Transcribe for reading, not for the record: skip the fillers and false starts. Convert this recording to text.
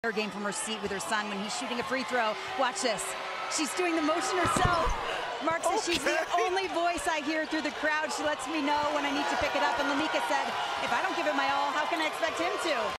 Her game from her seat with her son when he's shooting a free throw. Watch this. She's doing the motion herself. Mark says she's the only voice I hear through the crowd. She lets me know when I need to pick it up. And Lamika said, if I don't give it my all, how can I expect him to?